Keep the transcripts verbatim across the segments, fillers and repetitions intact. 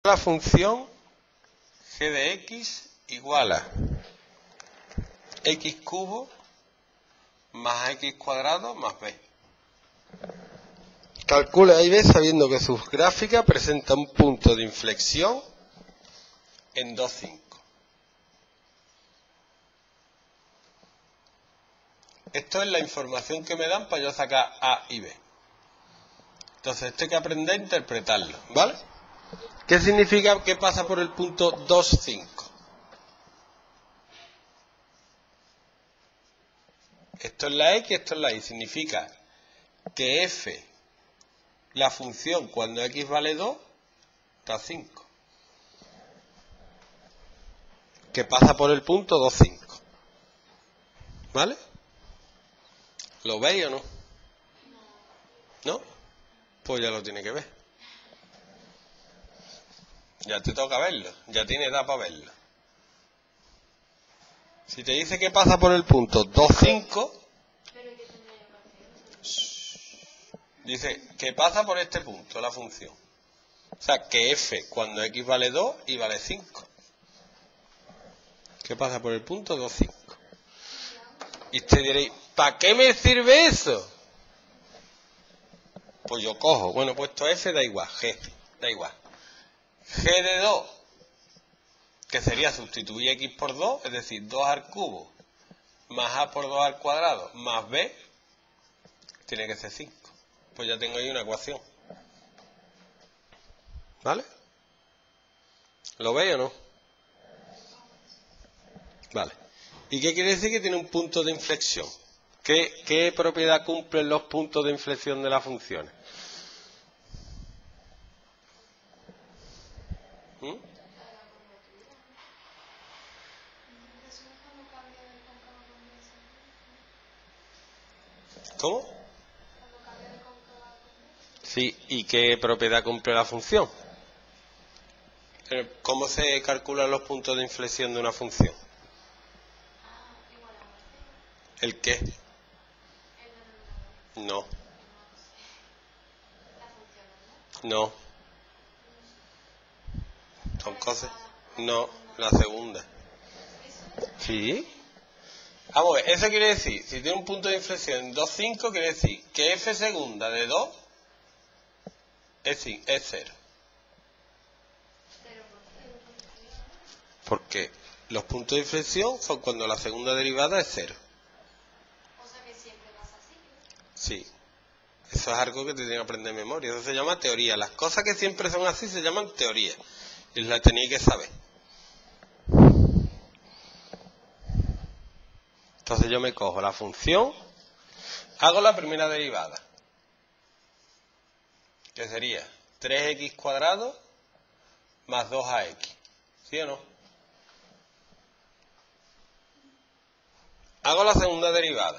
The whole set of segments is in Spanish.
La función g de x igual a x cubo más x cuadrado más b. Calcula y ve sabiendo que su gráfica presenta un punto de inflexión en dos, cinco. Esto es la información que me dan para yo sacar A y B. Entonces esto hay que aprender a interpretarlo, ¿vale? ¿Qué significa que pasa por el punto dos, cinco? Esto es la X, esto es la Y. Significa que f, la función cuando x vale dos, da cinco. Que pasa por el punto dos, cinco. ¿Vale? ¿Lo veis o no? ¿No? Pues ya lo tiene que ver. Ya te toca verlo. Ya tiene edad para verlo. Si te dice que pasa por el punto dos, cinco, dice que pasa por este punto la función. O sea, que f cuando x vale dos y vale cinco. ¿Qué pasa por el punto dos, cinco? Y te diréis, ¿para qué me sirve eso? Pues yo cojo, bueno, puesto f da igual, g, da igual. G de dos, que sería sustituir x por dos, es decir, dos al cubo, más a por dos al cuadrado, más b, tiene que ser cinco. Pues ya tengo ahí una ecuación. ¿Vale? ¿Lo veis o no? Vale. ¿Y qué quiere decir? Que tiene un punto de inflexión. ¿Qué, qué propiedad cumplen los puntos de inflexión de las funciones? ¿Mm? ¿Cómo? Sí, ¿y qué propiedad cumple la función? ¿Cómo se calculan los puntos de inflexión de una función? ¿El qué? No. No. ¿Son cosas? No, la segunda. ¿Sí? Vamos a ver, eso quiere decir, si tiene un punto de inflexión en dos, cinco, quiere decir que f segunda de dos es, es cero. Porque los puntos de inflexión son cuando la segunda derivada es cero. O sea que siempre pasa así. Sí. Eso es algo que te tiene que aprender de memoria. Eso se llama teoría. Las cosas que siempre son así se llaman teoría. Y las tenéis que saber. Entonces yo me cojo la función, hago la primera derivada, que sería tres equis cuadrado más dos a equis. ¿Sí o no? Hago la segunda derivada,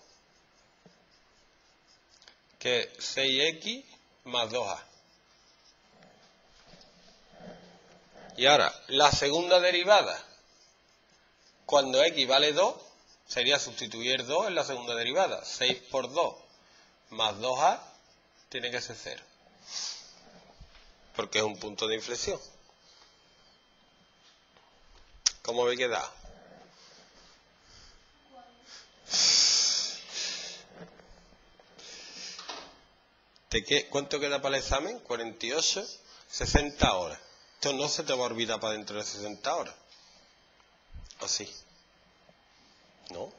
que es seis equis más dos a. Y ahora, la segunda derivada, cuando x vale dos, sería sustituir dos en la segunda derivada. seis por dos más dos a tiene que ser cero. Porque es un punto de inflexión. ¿Cómo habéis quedado? ¿De qué? ¿Cuánto queda para el examen? cuarenta y ocho, sesenta horas. Esto no se te va a olvidar para dentro de sesenta horas. ¿O sí? ¿No?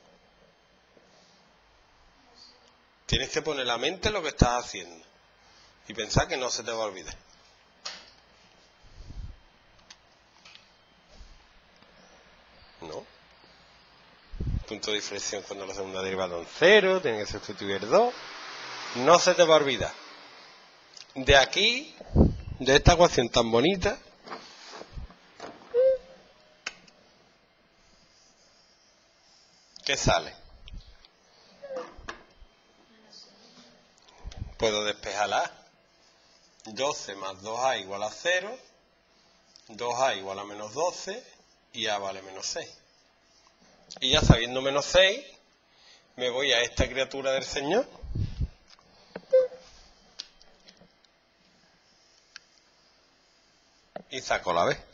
Tienes que poner la mente en lo que estás haciendo. Y pensar que no se te va a olvidar. ¿No? Punto de inflexión cuando la segunda derivada es cero, tiene que sustituir dos. No se te va a olvidar. De aquí, de esta ecuación tan bonita, ¿qué sale? Puedo despejarla. doce más dos a igual a cero, dos a igual a menos doce y a vale menos seis. Y ya sabiendo menos seis, me voy a esta criatura del Señor. y saco la B.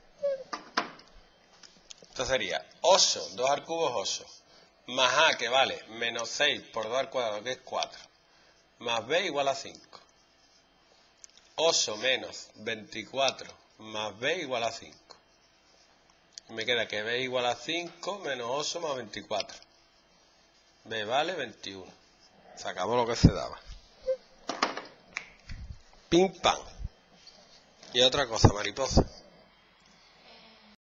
Esto sería ocho, dos al cubo es ocho, más A, que vale menos seis por dos al cuadrado, que es cuatro, más B igual a cinco. ocho menos veinticuatro más B igual a cinco. Y me queda que B igual a cinco menos ocho más veinticuatro. B vale veintiuno. Se acabó lo que se daba. Pim pam. Y otra cosa, mariposa.